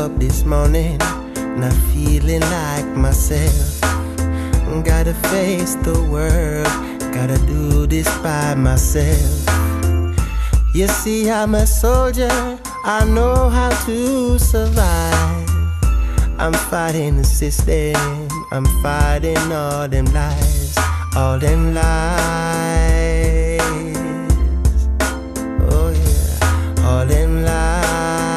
up this morning, not feeling like myself. Gotta face the world, gotta do this by myself. You see, I'm a soldier, I know how to survive. I'm fighting the system, I'm fighting all them lies, all them lies. Oh yeah, all them lies.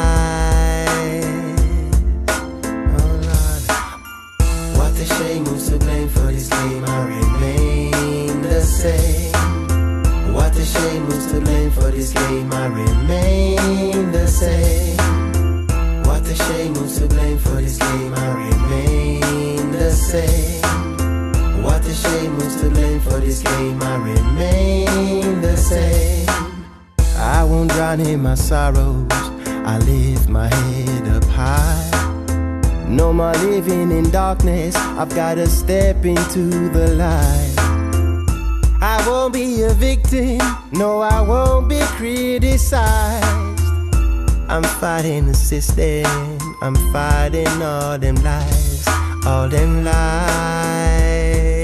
Oh Lord, what a shame, who's to blame for this game? I remain the same. What a shame, who's to blame for this game? I remain the same. What a shame, who's to blame for this game? I remain the same. What a shame, who's to blame for this game? I remain the same. I won't drown in my sorrows, I lift my head up high. No more living in darkness, I've gotta step into the light. I won't be a victim, no, I won't be criticized. I'm fighting the system, I'm fighting all them lies, all them lies.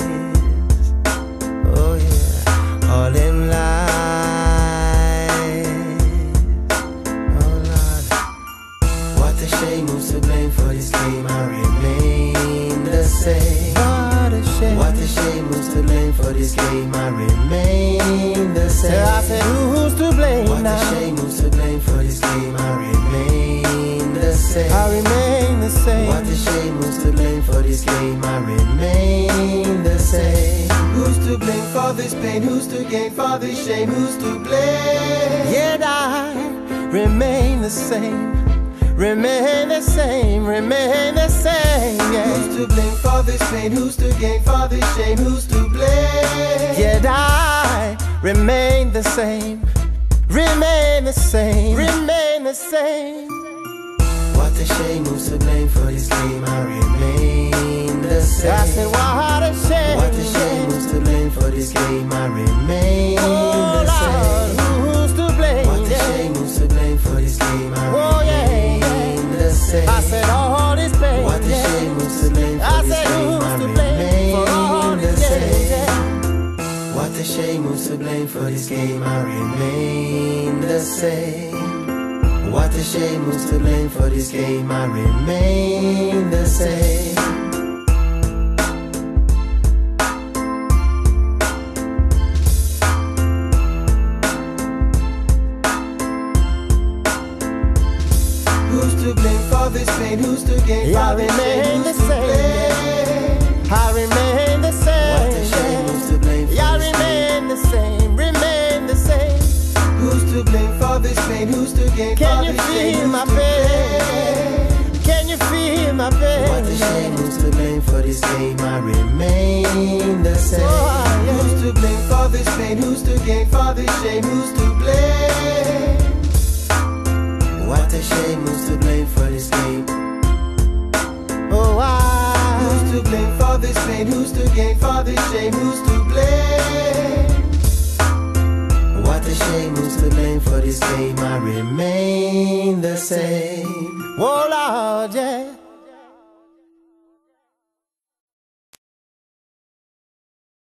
Oh yeah, all them lies. Oh Lord, what a shame, who's to blame for this game? I remain the same. What a shame, what a shame, who's to blame for this game? I remain the same. I said, who's to blame now? What a shame, who's to blame for this game? I remain the same. I remain the same. What a shame, who's to blame for this game? I remain the same. Who's to blame for this pain? Who's to gain for this shame? Who's to blame? Yet I remain the same. Remain the same, remain the same, yeah. Who's to blame for this pain? Who's to gain for this shame? Who's to blame? Yet I remain the same, remain the same, remain the same. What a shame, who's to blame for this game? I remain the same. I said, what a shame. What a shame, who's to blame for this game? I remain the same. Who's to blame? What a shame, who's to blame for this game? I remain the same. I said, all this pain. What a shame, who's to blame for this game? I remain the same. What a shame, who's to blame for this game? I remain the same. What a shame, who's to blame for this game? I remain the same. Who's to blame for this pain? Who's to gain for this shame? Who's to blame? I remain the same. What a shame, who's to blame for this pain? I remain the same, remain the same. Who's to blame for this pain? Who's to gain for this shame? Can you feel my pain? Can you feel my pain? What a shame, who's to blame for this game? I remain the same. Who's to blame for this pain? Who's to gain for this shame? Who's to blame? What a shame, who's to blame for this game? Oh, who's to blame for this pain? Who's to gain for this shame? Who's to blame? What a shame, who's to blame for this game? I remain the same. Oh Lord, yeah.